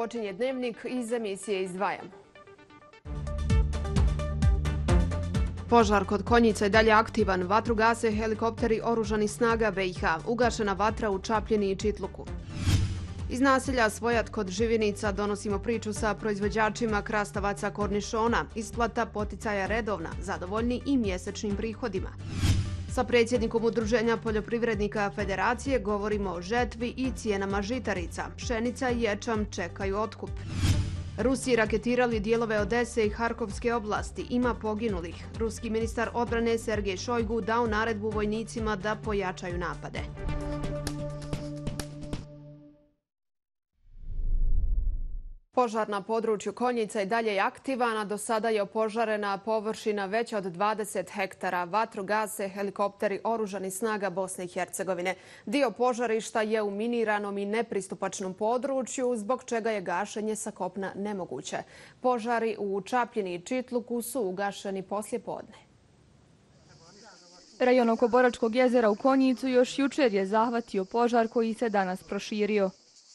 počinje dnevnik iz emisije Izdvajam. Požar kod Konjica je dalje aktivan. Vatru gase helikopteri oružanih snaga BiH. Ugašena vatra u Čapljini i Čitluku. Iz naselja Svojat kod Živinica donosimo priču sa proizvođačima krastavaca kornišona. Isplata poticaja redovna, zadovoljni i mjesečnim prihodima. Sa predsjednikom Udruženja poljoprivrednika Federacije govorimo o žetvi i cijenama žitarica. Pšenica i ječam čekaju otkup. Rusi raketirali dijelove Odese i Harkovske oblasti. Ima poginulih. Ruski ministar odbrane Sergej Šojgu dao naredbu vojnicima da pojačaju napade. Požar na području Konjica i dalje je aktivan, a do sada je opožarena površina veća od 20 hektara. Vatru gase helikopteri oružanih snaga Bosne i Hercegovine. Dio požarišta je u miniranom i nepristupačnom području, zbog čega je gašenje sa kopna nemoguće. Požari u Čapljini i Čitluku su ugašeni poslije podne. Rajon oko Boračkog jezera u Konjicu još jučer je zahvatio požar koji se danas proširio.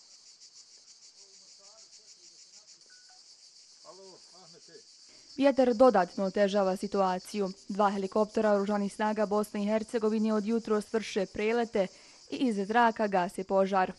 Vjetar dodatno otežava situaciju. 2 helikoptera oružanih snaga Bosne i Hercegovine od jutros vrše prelete i iz zraka gase požar.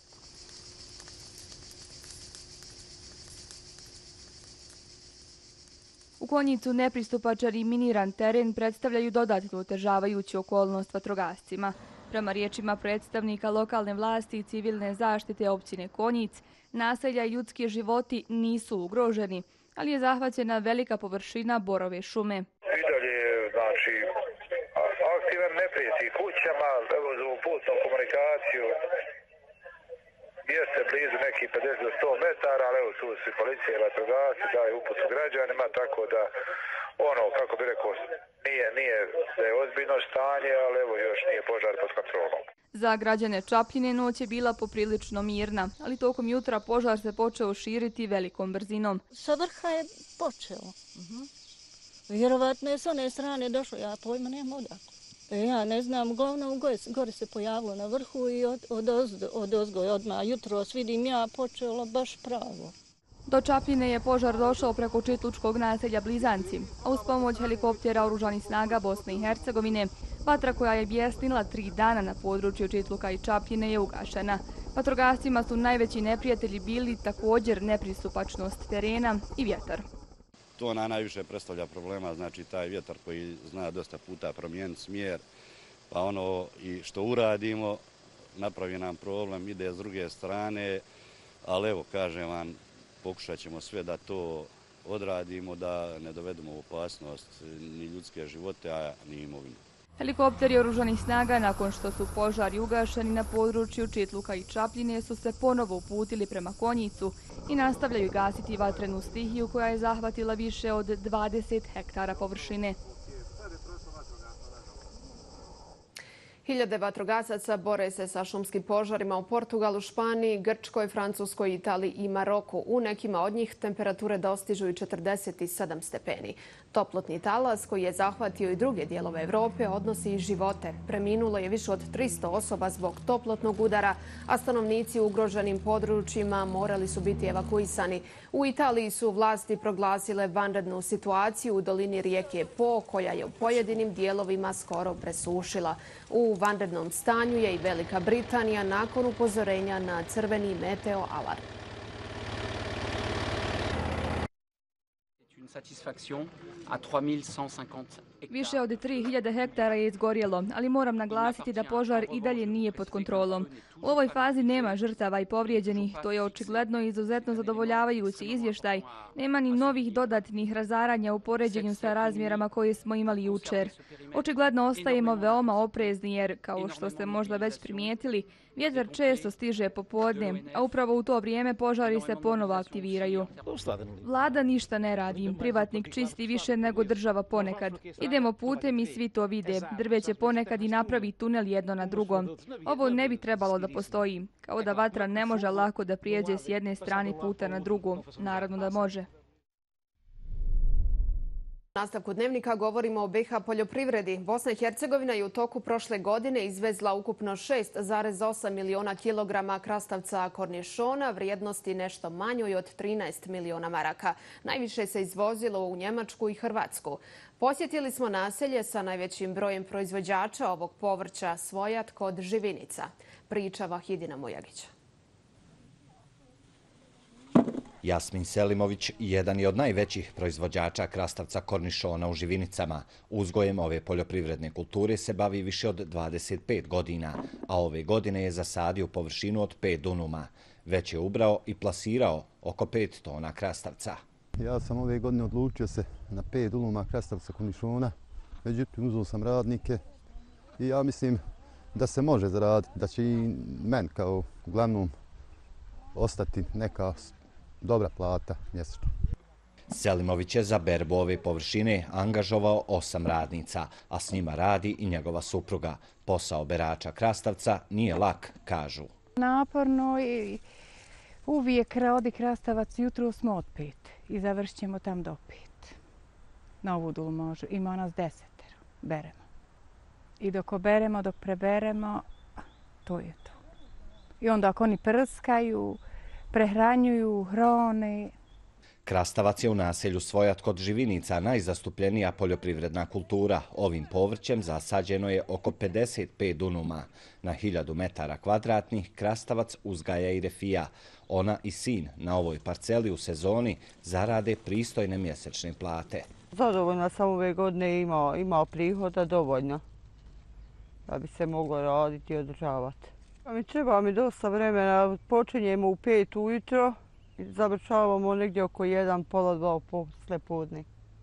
U Konjicu nepristupačan i miniran teren predstavljaju dodatno otežavajuću okolnost vatrogascima. Prema riječima predstavnika lokalne vlasti i civilne zaštite općine Konjic, naselja i ljudski životi nisu ugroženi, ali je zahvaćena velika površina borove šume. I dalje je, aktivan, ne prijeti kućama, evo za putnu komunikaciju, jeste blizu nekih 50 do 100 metara, ali evo tu su i policija i vatrogasci, daju uputu građanima, tako da, kako bi rekao, nije da je ozbiljno stanje, ali evo još nije požar pod kontrolom. Za građane Čapljine noć je bila poprilično mirna, ali tokom jutra požar se počeo širiti velikom brzinom. Sa vrha je počeo. Vjerovatno je s one strane došlo, ja pojma nemam odakle. Ja ne znam, uglavnom gore se pojavilo na vrhu i od ozgo odmah jutros vidim ja počelo baš pravo. Do Čapljine je požar došao preko čitlučkog naselja Blizanci, a uz pomoć helikoptera oružanih snaga Bosne i Hercegovine, vatra koja je bjesnila 3 dana na području Čitluka i Čapljine je ugašena. Vatrogascima su najveći neprijatelji bili također nepristupačnost terena i vjetar. To najviše predstavlja problema, znači taj vjetar koji zna dosta puta promijeniti smjer, pa i što uradimo napravi nam problem, ide s druge strane, ali evo kažem vam, pokušat ćemo sve da to odradimo, da ne dovedemo u opasnost ni ljudske živote, a ni imovinu. Helikopteri oružanih snaga, nakon što su požari ugašeni na području Čitluka i Čapljine, su se ponovo uputili prema Konjicu i nastavljaju gasiti vatrenu stihiju koja je zahvatila više od 20 hektara površine. Hiljade vatrogasaca bore se sa šumskim požarima u Portugalu, Španiji, Grčkoj, Francuskoj, Italiji i Maroku. U nekima od njih temperature dostižu i 47 stepeni. Toplotni talas koji je zahvatio i druge dijelove Evrope odnosi i živote. Preminulo je više od 300 osoba zbog toplotnog udara, a stanovnici u ugroženim područjima morali su biti evakuisani. U Italiji su vlasti proglasile vanrednu situaciju u dolini rijeke Po, koja je u pojedinim dijelovima skoro presušila. U vanrednom stanju je i Velika Britanija nakon upozorenja na crveni meteo alarm. Više od 3000 hektara je izgorjelo, ali moram naglasiti da požar i dalje nije pod kontrolom. U ovoj fazi nema žrtava i povrijeđenih, to je očigledno izuzetno zadovoljavajući izvještaj. Nema ni novih dodatnih razaranja u poređenju sa razmjerama koje smo imali jučer. Očigledno ostajemo veoma oprezni jer, kao što ste možda već primijetili, vjetar često stiže popodne, a upravo u to vrijeme požari se ponovo aktiviraju. Vlada ništa ne radi, privatnik čisti više nego država ponekad. Idemo putem i svi to vide. Drveće ponekad i napravi tunel jedno na drugom. Ovo ne bi trebalo da postoji, kao da vatra ne može lako da prijeđe s jedne strane puta na drugu. Naravno da može. U nastavku dnevnika govorimo o BiH poljoprivredi. Bosna i Hercegovina je u toku prošle godine izvezla ukupno 6,8 miliona kilograma krastavca kornišona, vrijednosti nešto manjoj od 13 miliona maraka. Najviše se izvozilo u Njemačku i Hrvatsku. Posjetili smo naselje sa najvećim brojem proizvođača ovog povrća Svojat kod Živinica. Priča Vahidina Mujagića. Jasmin Selimović jedan je od najvećih proizvođača krastavca kornišona u Živinicama. Uzgojem ove poljoprivredne kulture se bavi više od 25 godina, a ove godine je zasadio površinu od 5 dunuma. Već je ubrao i plasirao oko 5 tona krastavca. Ja sam ove godine odlučio se na 5 dunuma krastavca kornišona, međutim uzeo sam radnike i ja mislim da se može zaraditi, da će i meni kao uglavnom ostati neka dobra plata mjesečno. Selimović je za berbu ove površine angažovao 8 radnica, a s njima radi i njegova supruga. Posao berača krastavca nije lak, kažu. Naporno i uvijek rodi krastavac, jutro smo od 5 i završit ćemo tam do 5. Na ovu dulu može, ima nas 10, beremo. I dok oberemo, dok preberemo, to je to. I onda ako oni prskaju, prehranjuju, hrone. Krastavac je u naselju Svojat kod Živinica najzastupljenija poljoprivredna kultura. Ovim povrćem zasađeno je oko 55 dunuma. Na 1000 metara kvadratnih krastavac uzgaja i Refija. Ona i sin na ovoj parceli u sezoni zarade pristojne mjesečne plate. Zadovoljna sam ove godine, imao prihoda dovoljno da bi se moglo raditi i održavati. Treba mi dosta vremena, počinjemo u 5 ujutro i završavamo negdje oko 1, pola 2 posle podne.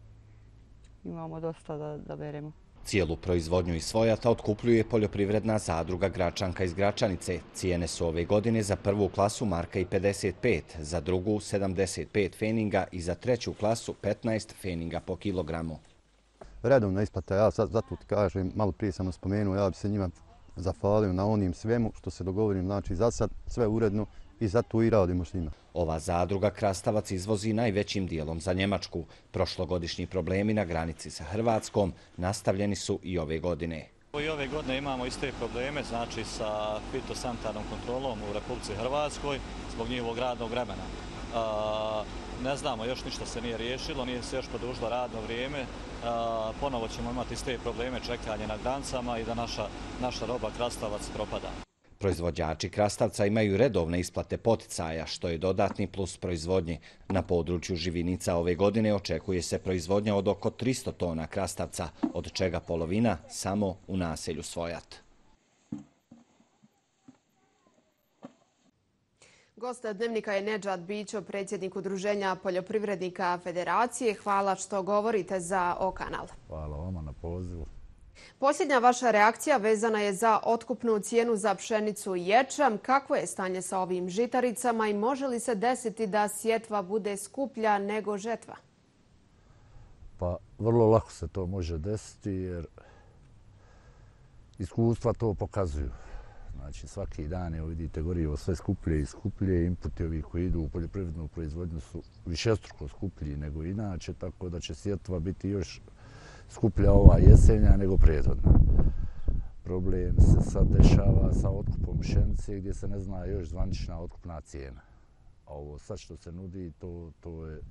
Imamo dosta da beremo. Cijelu proizvodnju iz Svojata otkupljuje poljoprivredna zadruga Gračanka iz Gračanice. Cijene su ove godine za prvu klasu marka i 55, za drugu 75 feninga i za treću klasu 15 feninga po kilogramu. Redovna isplata, ja zato ti kažem, malo prije sam spomenuo, ja bi se njima zahvalio na onim svemu što se dogovorim, znači za sad sve uredno i zato i radimo s njima. Ova zadruga krastavac izvozi najvećim dijelom za Njemačku. Prošlogodišnji problemi na granici sa Hrvatskom nastavljeni su i ove godine. I ove godine imamo iste probleme, znači sa fitosanitarnom kontrolom u Republici Hrvatskoj zbog njihovog radnog vremena. Ne znamo, još ništa se nije riješilo, nije se još produžilo radno vrijeme. Ponovo ćemo imati iste probleme, čekanje na granicama i da naša roba krastavac propada. Proizvođači krastavca imaju redovne isplate poticaja, što je dodatni plus proizvodnje. Na području Živinica ove godine očekuje se proizvodnja od oko 300 tona krastavca, od čega polovina samo u naselju Svojat. Gost dnevnika je Nedžad Bićo, predsjednik Udruženja poljoprivrednika Federacije. Hvala što govorite za O-kanal. Hvala vama na pozivu. Posljednja vaša reakcija vezana je za otkupnu cijenu za pšenicu i ječam. Kakvo je stanje sa ovim žitaricama i može li se desiti da sjetva bude skuplja nego žetva? Pa vrlo lako se to može desiti jer iskustva to pokazuju. Znači svaki dan, evo vidite, gorivo sve skuplje i skuplje. Inputi ovi koji idu u poljoprivrednu proizvodnju su višestruko skuplji nego inače, tako da će sjetva biti još skuplja ova jesenja nego prethodna. Problem se sad dešava sa otkupom pšenice gdje se ne zna još zvanična otkupna cijena. A ovo sad što se nudi, to je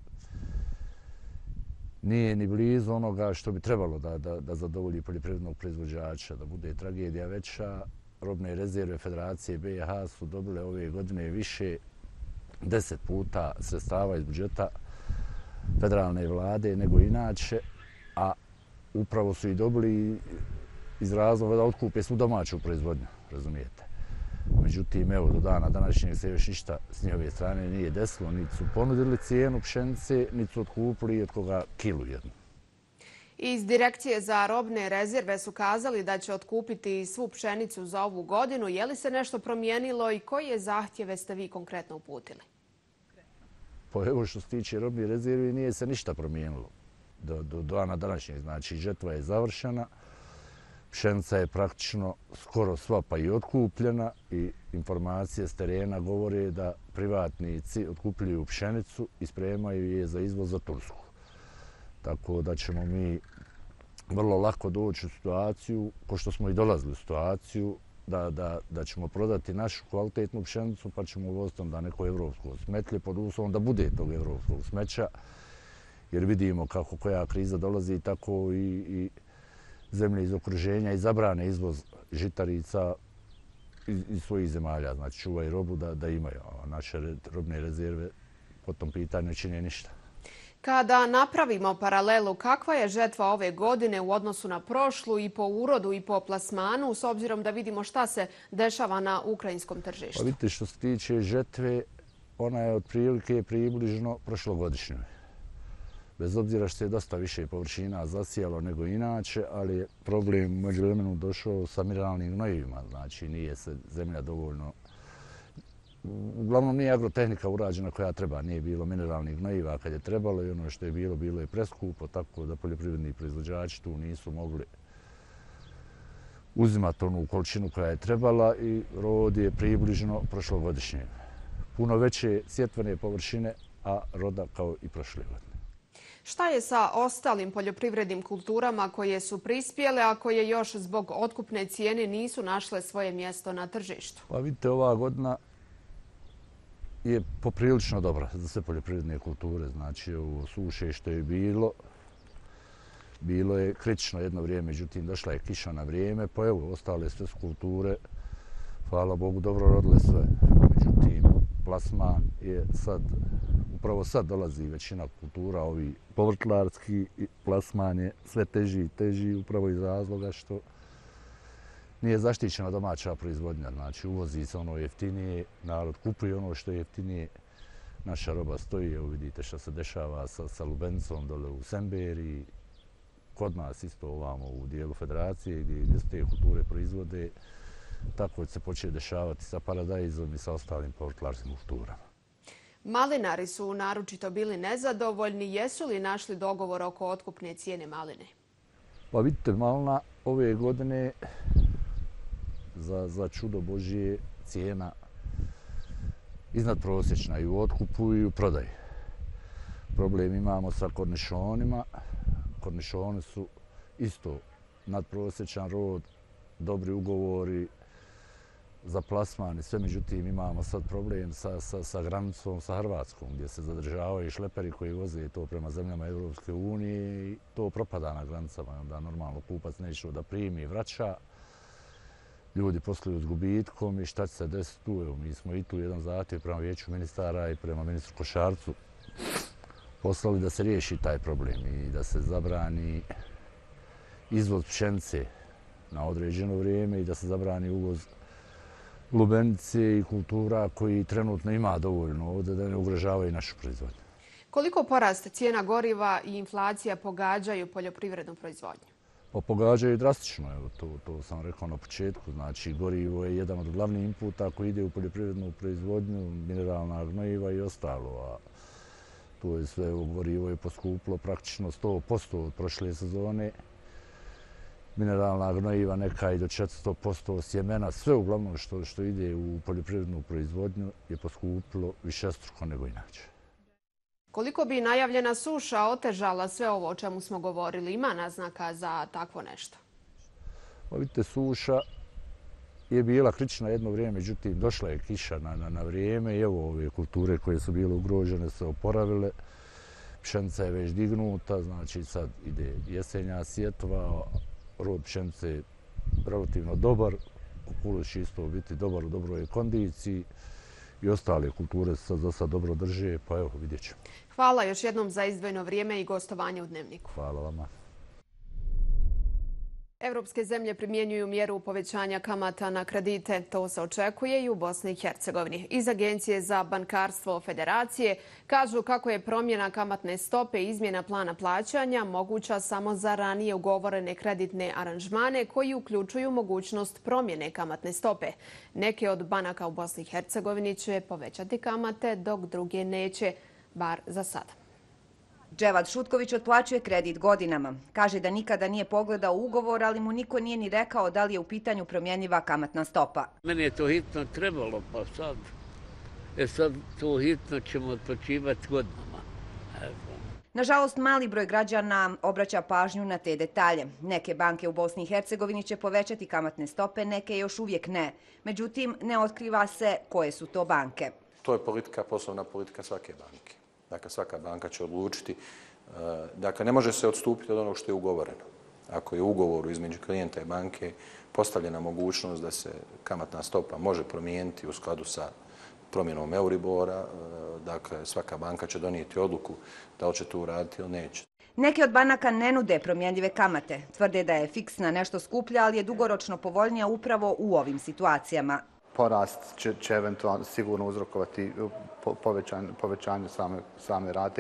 nije ni blizu onoga što bi trebalo da zadovolji poljoprivrednog proizvođača, da bude tragedija veća. Robne rezerve Federacije BiH su dobile ove godine više 10 puta sredstava iz budžeta federalne vlade nego inače, a upravo su i dobili iz razloga da otkupe svu domaću proizvodnju, razumijete. Međutim, evo, do dana današnjeg se još ništa s njihove strane nije desilo, niti su ponudili cijenu pšenice, niti su otkupili od koga kilu jednu. Iz Direkcije za robne rezerve su kazali da će otkupiti svu pšenicu za ovu godinu. Je li se nešto promijenilo i koje zahtjeve ste vi konkretno uputili? Pa evo što se tiče robnih rezervi nije se ništa promijenilo do dana današnjeg. Znači žetva je završena, pšenica je praktično skoro sva pa i otkupljena i informacije s terena govore da privatnici otkupljuju pšenicu i spremaju je za izvoz za Tursku. Tako da ćemo mi vrlo lako doći u situaciju, ko što smo i dolazili u situaciju, da ćemo prodati našu kvalitetnu pšenicu pa ćemo uvoziti onda neko evropsko smetlje pod uslovom da bude tog evropskog smeća, jer vidimo kako koja kriza dolazi, tako i zemlje iz okruženja i zabrane izvoz žitarica iz svojih zemalja, znači čuvaju robu da imaju, a naše robne rezerve po tom pitanju čine ništa. Kada napravimo paralelu, kakva je žetva ove godine u odnosu na prošlu i po urodu i po plasmanu, s obzirom da vidimo šta se dešava na ukrajinskom tržištu? Pa vidite, što se tiče žetve, ona je otprilike približno prošlogodišnjoj. Bez obzira što je dosta više površina zasijalo nego inače, ali je problem u međuvremenu došao sa mineralnim gnojivima, znači nije se zemlja dovoljno. Uglavnom nije agrotehnika urađena koja treba, nije bilo mineralnih gnojiva kad je trebalo i ono što je bilo je preskupo, tako da poljoprivredni proizvođači tu nisu mogli uzimati onu količinu koja je trebala i rod je približno prošlogodišnji. Puno veće sjetvene površine, a roda kao i prošle godine. Šta je sa ostalim poljoprivrednim kulturama koje su prispjele, a koje još zbog otkupne cijene nisu našle svoje mjesto na tržištu? Pa vidite, ova godina je poprilično dobra za sve poljoprivredne kulture. Znači, ovo suše što je bilo je kritično jedno vrijeme, međutim došla je kiša na vrijeme, pa evo, ostale sve su kulture, hvala Bogu, dobro rodile sve. Međutim, plasman je upravo sad dolazi većina kultura, ovi povrtlarski plasman je sve teži i teži, upravo iz razloga što nije zaštićena domaća proizvodnja, znači uvozi se ono jeftinije, narod kupuje ono što je jeftinije, naša roba stoji, evo vidite što se dešava sa lubenicom dole u Semberiji, kod nas isto ovamo u dijelu federacije gdje se te kulture proizvode, tako će se početi dešavati sa paradajzom i sa ostalim povrtlarskim kulturama. Malinari su naročito bili nezadovoljni. Jesu li našli dogovor oko otkupne cijene maline? Pa vidite, malina ove godine za čudo Božje cijena iznadprosječna i u otkupu i u prodaji. Problem imamo sa kornišonima. Kornišoni su isto nadprosječan rod, dobri ugovori za plasman i sve, međutim imamo sad problem sa granicom sa Hrvatskom gdje se zadržavaju šleperi koji voze to prema zemljama Evropske unije i to propada na granicama. Onda normalno kupac neće da primi i vraća. Ljudi posluju s gubitkom i šta će se desiti tu? Evo, mi smo i tu jedan zahtjev prema vijeću ministara i prema ministru Košarcu poslali da se riješi taj problem i da se zabrani izvoz pšenice na određeno vrijeme i da se zabrani uvoz lubenice i kultura koji trenutno ima dovoljno ovdje da ne ugrožavaju našu proizvodnju. Koliko porast cijena goriva i inflacija pogađaju poljoprivrednu proizvodnju? Pa pogađaju drastično, evo, to sam rekao na početku. Znači, gorivo je jedan od glavnih inputa koji ide u poljoprivrednu proizvodnju, mineralna gnojiva i ostalo. A to je sve, gorivo je poskupilo praktično 100% od prošle sezone. Mineralna gnojiva neka i do 400%, sjemena, sve uglavnom što ide u poljoprivrednu proizvodnju je poskupilo višestruko nego inače. Koliko bi najavljena suša otežala sve ovo o čemu smo govorili? Ima naznaka za takvo nešto? Pa vidite, suša je bila kritična jedno vrijeme, međutim došla je kiša na vrijeme i evo ove kulture koje su bile ugrožene se oporavile. Pšenica je već dignuta, znači sad ide jesenja sjetva, rod pšenice je relativno dobar, kukuruz će isto biti dobar u dobroj kondiciji i ostale kulture se za sad dobro drže, pa evo vidjet ćemo. Hvala još jednom za izdvojeno vrijeme i gostovanje u Dnevniku. Hvala vama. Evropske zemlje primjenjuju mjeru povećanja kamata na kredite. To se očekuje i u Bosni i Hercegovini. Iz Agencije za bankarstvo Federacije kažu kako je promjena kamatne stope i izmjena plana plaćanja moguća samo za ranije ugovorene kreditne aranžmane koji uključuju mogućnost promjene kamatne stope. Neke od banaka u Bosni i Hercegovini će povećati kamate, dok druge neće, bar za sada. Dževad Šutković otplaćuje kredit godinama. Kaže da nikada nije pogledao ugovor, ali mu niko nije ni rekao da li je u pitanju promjenjiva kamatna stopa. Meni je to hitno trebalo, pa sad to hitno ćemo otplaćivati godinama. Nažalost, mali broj građana obraća pažnju na te detalje. Neke banke u Bosni i Hercegovini će povećati kamatne stope, neke još uvijek ne. Međutim, ne otkriva se koje su to banke. To je poslovna politika svake banke. Dakle, svaka banka će odlučiti. Dakle, ne može se odstupiti od onog što je ugovoreno. Ako je u ugovoru između klijenta i banke postavljena mogućnost da se kamatna stopa može promijeniti u skladu sa promjenom Euribora, dakle, svaka banka će donijeti odluku da li će to uraditi ili neće. Neke od banaka ne nude promjenjive kamate. Tvrde da je fiksna nešto skuplja, ali je dugoročno povoljnija upravo u ovim situacijama. Porast će eventualno sigurno uzrokovati povećanje same rate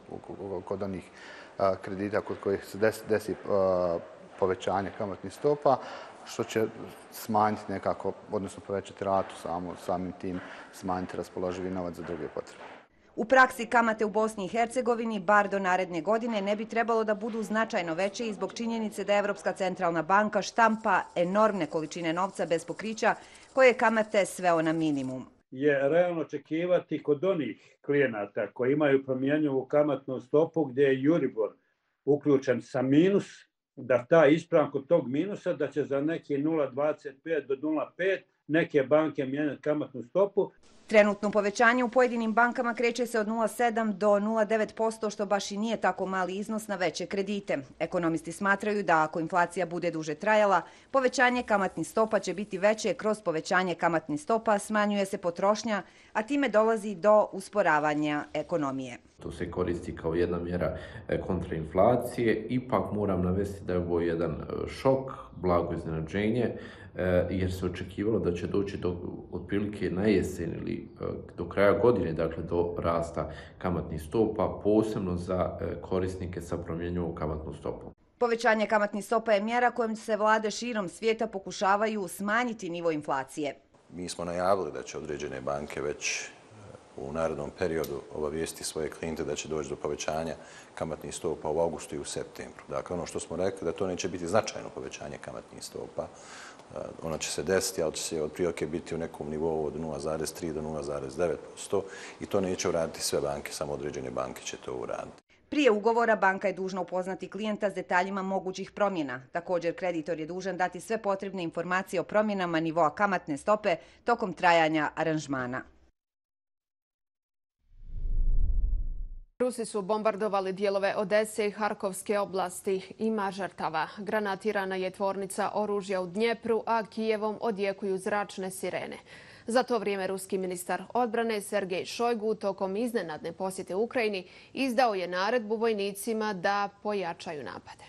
kod onih kredita kod kojih se desi povećanje kamatnih stopa, što će smanjiti nekako, odnosno povećati ratu samim tim, smanjiti raspoloživi novac za druge potrebe. U praksi kamate u Bosni i Hercegovini, bar do naredne godine, ne bi trebalo da budu značajno veće i zbog činjenice da Evropska centralna banka štampa enormne količine novca bez pokrića, koje kamate sveo na minimum. Je realno očekivati kod onih klijenata koji imaju promjenjivu kamatnu stopu gdje je Euribor uključen sa minus, da ta ispravan kod tog minusa da će za neki 0,25 do 0,5 neke banke mijenjati kamatnu stopu. Trenutno povećanje u pojedinim bankama kreće se od 0,7 do 0,9%, što baš i nije tako mali iznos na veće kredite. Ekonomisti smatraju da ako inflacija bude duže trajala, povećanje kamatnih stopa će biti veće. Kroz povećanje kamatnih stopa smanjuje se potrošnja, a time dolazi do usporavanja ekonomije. To se koristi kao jedna mjera kontrainflacije. Ipak moram navesti da je ovo jedan šok, blago iznenađenje, jer se očekivalo da će doći do otprilike na jesen ili do kraja godine, dakle do rasta kamatnih stopa, posebno za korisnike sa promjenjivom kamatnom stopom. Povećanje kamatnih stopa je mjera kojom se vlade širom svijeta pokušavaju smanjiti nivo inflacije. Mi smo najavili da će određene banke već u narednom periodu obavijestiti svoje klijente da će doći do povećanja kamatnih stopa u augustu i u septembru. Dakle, ono što smo rekli da to neće biti značajno povećanje kamatnih stopa, ono će se desiti, ali će se otprilike biti u nekom nivou od 0,3 do 0,9% i to neće uraditi sve banke, samo određene banke će to uraditi. Prije ugovora banka je dužna upoznati klijenta s detaljima mogućih promjena. Također, kreditor je dužan dati sve potrebne informacije o promjenama nivoa kamatne stope tokom trajanja aranžmana. Rusi su bombardovali dijelove Odese i Harkovske oblasti. Ima žrtava. Granatirana je tvornica oružja u Dnjepru, a Kijevom odjekuju zračne sirene. Za to vrijeme ruski ministar odbrane Sergej Šojgu tokom iznenadne posjete Ukrajini izdao je naredbu vojnicima da pojačaju napade.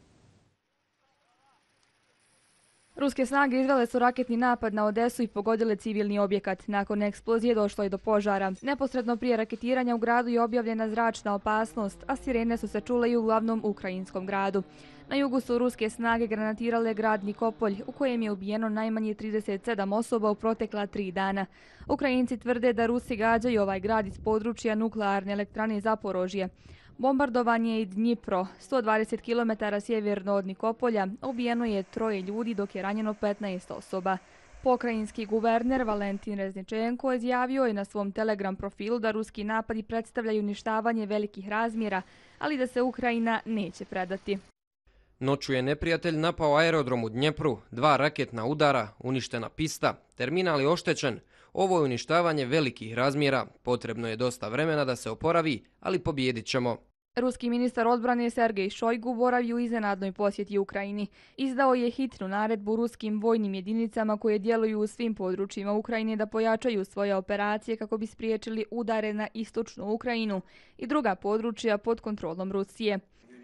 Ruske snage izvele su raketni napad na Odesu i pogodile civilni objekat. Nakon eksplozije došlo je do požara. Neposredno prije raketiranja u gradu je objavljena zračna opasnost, a sirene su se čule i u glavnom ukrajinskom gradu. Na jugu su ruske snage granatirale grad Nikopolj, u kojem je ubijeno najmanje 37 osoba u protekla 3 dana. Ukrajinci tvrde da Rusi gađaju ovaj grad iz područja nuklearne elektrane Zaporožje. Bombardovan je i Dnjipro, 120 km sjeverno od Nikopolja. Ubijeno je 3 ljudi dok je ranjeno 15 osoba. Pokrajinski guverner Valentin Rezničenko izjavio je na svom Telegram profilu da ruski napadi predstavljaju uništavanje velikih razmjera, ali da se Ukrajina neće predati. Noću je neprijatelj napao aerodrom u Dnjepru, 2 raketna udara, uništena pista, terminal je oštećen. Ovo je uništavanje velikih razmjera. Potrebno je dosta vremena da se oporavi, ali pobijedit ćemo. Ruski ministar odbrane Sergej Šojgu boravi u iznenadnoj posjeti Ukrajini. Izdao je hitnu naredbu ruskim vojnim jedinicama koje djeluju u svim područjima Ukrajine da pojačaju svoje operacije kako bi spriječili udare na istočnu Ukrajinu i druga područja pod kontrolom Rusije.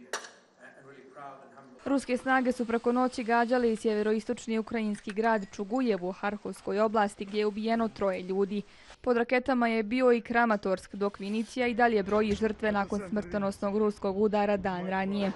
Ruske snage su preko noći gađale i sjeveroistočni ukrajinski grad Čugujev u Harkovskoj oblasti gdje je ubijeno 3 ljudi. Pod raketama je bio i Kramatorsk, dok Vinicija i dalje broji žrtve nakon smrtonosnog ruskog udara dan ranije.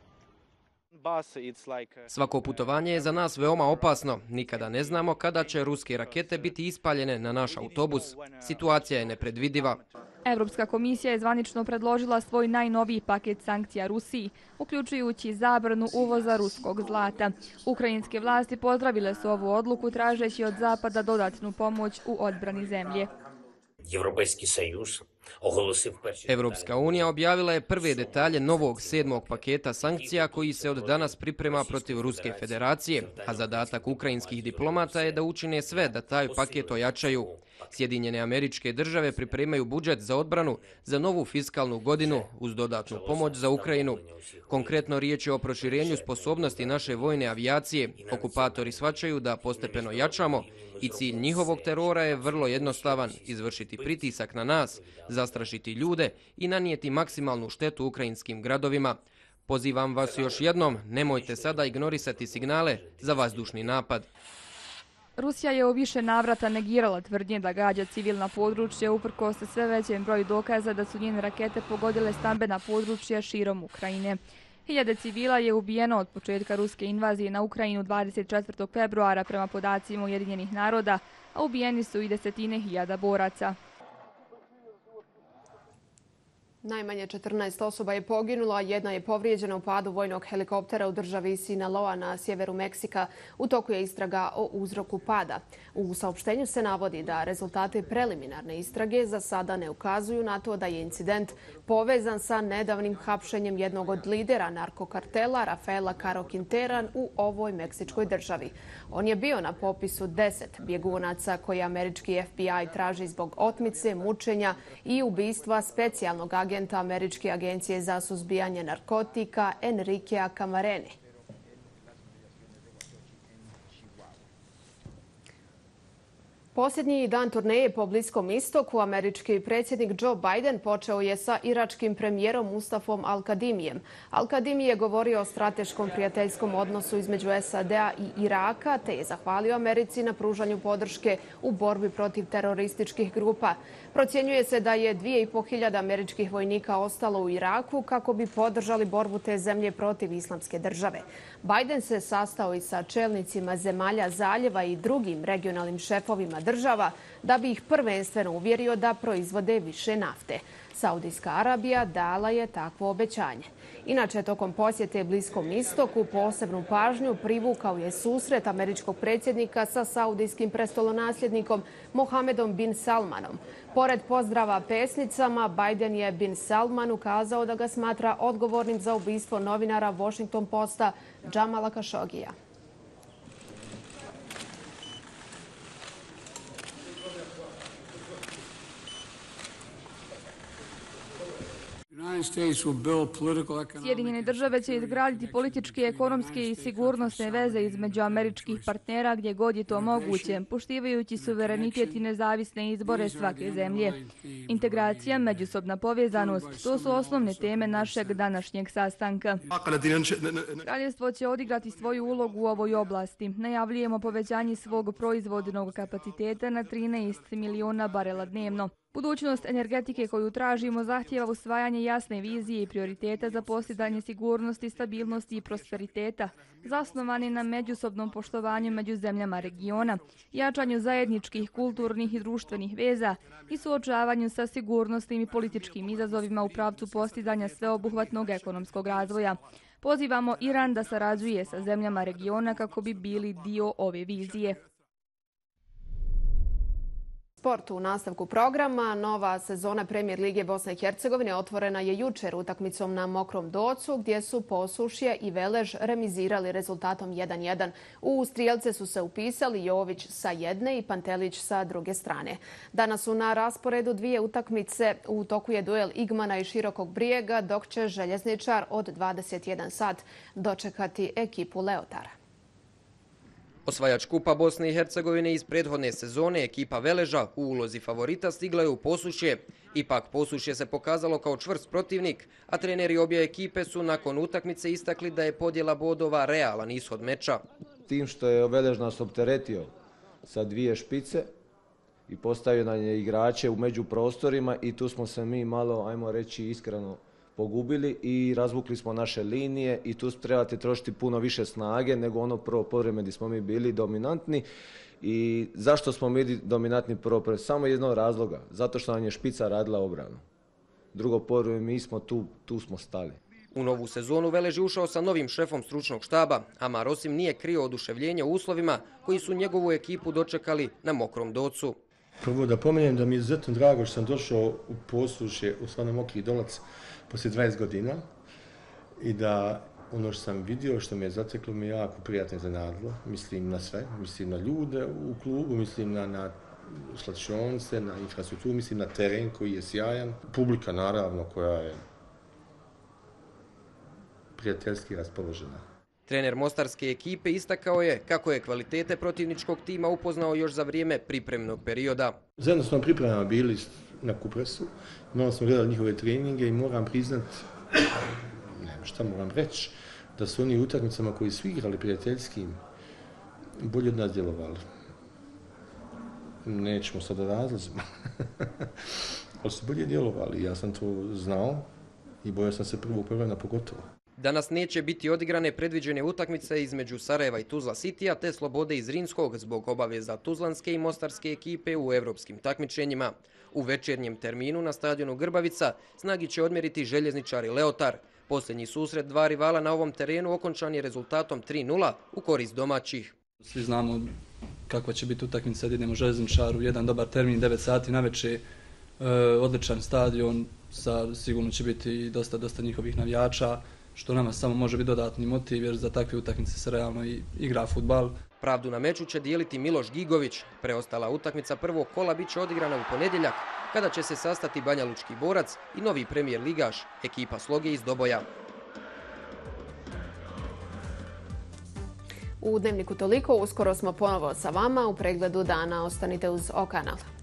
Svako putovanje je za nas veoma opasno. Nikada ne znamo kada će ruske rakete biti ispaljene na naš autobus. Situacija je nepredvidiva. Europska komisija je zvanično predložila svoj najnoviji paket sankcija Rusiji, uključujući zabranu uvoza ruskog zlata. Ukrajinske vlasti pozdravile su ovu odluku tražeći od Zapada dodatnu pomoć u odbrani zemlje. Evropska unija objavila je prve detalje novog 7. paketa sankcija koji se od danas priprema protiv Ruske federacije, a zadatak ukrajinskih diplomata je da učine sve da taj paket ojačaju. Sjedinjene Američke Države pripremaju budžet za odbranu za novu fiskalnu godinu uz dodatnu pomoć za Ukrajinu. Konkretno riječ je o proširenju sposobnosti naše vojne avijacije. Okupatori shvaćaju da postepeno jačamo i cilj njihovog terora je vrlo jednostavan: izvršiti pritisak na nas, zastrašiti ljude i nanijeti maksimalnu štetu ukrajinskim gradovima. Pozivam vas još jednom, nemojte sada ignorisati signale za vazdušni napad. Rusija je u više navrata negirala tvrdnje da gađa civilna područja uprkos sve većem broju dokaza da su njene rakete pogodile stambena područja širom Ukrajine. Hiljade civila je ubijeno od početka ruske invazije na Ukrajinu 24. februara prema podacima Ujedinjenih naroda, a ubijeni su i desetine hiljada boraca. Najmanje 14 osoba je poginulo, a jedna je povrijeđena u padu vojnog helikoptera u državi Sinaloa na sjeveru Meksika. U toku je istraga o uzroku pada. U saopštenju se navodi da rezultati preliminarne istrage za sada ne ukazuju na to da je incident povezan sa nedavnim hapšenjem jednog od lidera narkokartela Rafaela Caro Quintera u ovoj meksičkoj državi. On je bio na popisu 10 bjegunaca koje američki FBI traži zbog otmice, mučenja i ubistva specijalnog agenta Američke agencije za suzbijanje narkotika Enriquea Camarene. Posljednji dan turneje po Bliskom istoku američki predsjednik Joe Biden počeo je sa iračkim premijerom Mustafom Al-Kadimijem. Al-Kadimi je govorio o strateškom prijateljskom odnosu između SAD-a i Iraka, te je zahvalio Americi na pružanju podrške u borbi protiv terorističkih grupa. Procjenjuje se da je 2.500 američkih vojnika ostalo u Iraku kako bi podržali borbu te zemlje protiv Islamske države. Biden se sastao i sa čelnicima zemalja zaljeva i drugim regionalnim šefovima država da bi ih prvenstveno uvjerio da proizvode više nafte. Saudijska Arabija dala je takvo obećanje. Inače, tokom posjete Bliskom istoku posebnu pažnju privukao je susret američkog predsjednika sa saudijskim prestolonasljednikom Mohamedom bin Salmanom. Pored pozdrava pesnicama, Biden je bin Salmanu kazao da ga smatra odgovornim za ubistvo novinara Washington Posta Jamala Khashogija. Sjedinjene države će izgraditi političke, ekonomske i sigurnosne veze između američkih partnera gdje god je to moguće, poštivajući suverenitet i nezavisne izbore svake zemlje. Integracija, međusobna povezanost, to su osnovne teme našeg današnjeg sastanka. Kraljevstvo će odigrati svoju ulogu u ovoj oblasti. Najavljujemo povećanje svog proizvodnog kapaciteta na 13 miliona barela dnevno. Budućnost energetike koju tražimo zahtijeva usvajanje jasne vizije i prioriteta za postizanje sigurnosti, stabilnosti i prosperiteta, zasnovani na međusobnom poštovanju među zemljama regiona, jačanju zajedničkih kulturnih i društvenih veza i suočavanju sa sigurnosnim i političkim izazovima u pravcu postizanja sveobuhvatnog ekonomskog razvoja. Pozivamo Iran da sarađuje sa zemljama regiona kako bi bili dio ove vizije. Sport u nastavku programa. Nova sezona Premijer Lige Bosne i Hercegovine otvorena je jučer utakmicom na Mokrom Docu gdje su Posušje i Velež remizirali rezultatom 1:1. U strijelce su se upisali Jović sa jedne i Pantelić sa druge strane. Danas su na rasporedu dvije utakmice. U toku je duel Igmana i Širokog Brijega, dok će Željezničar od 21 sat dočekati ekipu Leotara. Osvajač kupa Bosne i Hercegovine iz prethodne sezone, ekipa Veleža, u ulozi favorita stigla je u Posušje. Ipak Posušje se pokazalo kao čvrst protivnik, a treneri obje ekipe su nakon utakmice istakli da je podjela bodova realan ishod meča. Tim što je Velež nas opteretio sa dvije špice i postavio nam je igrače u međuprostorima i tu smo se mi malo, ajmo reći iskreno, pogubili i razvukli smo naše linije i tu trebate trošiti puno više snage nego ono prvo povreme gdje smo mi bili dominantni. I zašto smo mi dominantni prvo povreme? Samo jednog razloga, zato što nam je špica radila obranu. Drugo povreme, mi smo tu smo stali. U novu sezonu Velež je ušao sa novim šefom stručnog štaba, a Marosim nije krio oduševljenje u uslovima koji su njegovu ekipu dočekali na Mokrom Docu. Prvo da pomenem da mi je izuzetno drago što sam došao u Posušje, u stvarno Mokri Dolac, poslije 20 godina i da ono što sam vidio, što me je zateklo, mi je jako prijatno iznenadilo. Mislim na sve, mislim na ljude u klubu, mislim na slačionice, na infrastrukturu, mislim na teren koji je sjajan. Publika naravno koja je prijateljski raspoložena. Trener mostarske ekipe istakao je kako je kvalitete protivničkog tima upoznao još za vrijeme pripremnog perioda. Zajedno smo pripremama bili na Kupresu, malo smo gledali njihove treninge i moram priznat, šta moram reći, da su oni u utakmicama koji su igrali prijateljskim bolje od nas djelovali. Nećemo sad da razlazimo, ali su bolje djelovali. Ja sam to znao i bojao sam se prvog vremena pogotovo. Danas neće biti odigrane predviđene utakmice između Sarajeva i Tuzla Citya te Slobode iz Zrinskog zbog obaveza tuzlanske i mostarske ekipe u evropskim takmičenjima. U večernjem terminu na stadionu Grbavica snagi će odmjeriti željezničari Leotar. Posljednji susret dva rivala na ovom terenu okončan je rezultatom 3:0 u korist domaćih. Svi znamo kakva će biti utakmica, idemo željezničaru, jedan dobar termin, 9 sati navečer, odličan stadion, sigurno će biti i dosta njihovih navijača, što nama samo može biti dodatni motiv jer za takve utakmice se realno i igra fudbal. Pravdu na meču će dijeliti Miloš Gigović. Preostala utakmica prvog kola bit će odigrana u ponedjeljak, kada će se sastati Banja Lučki borac i novi premijer ligaš, ekipa Sloge iz Doboja. U Dnevniku toliko, uskoro smo ponovo sa vama u pregledu dana. Ostanite uz O kanal.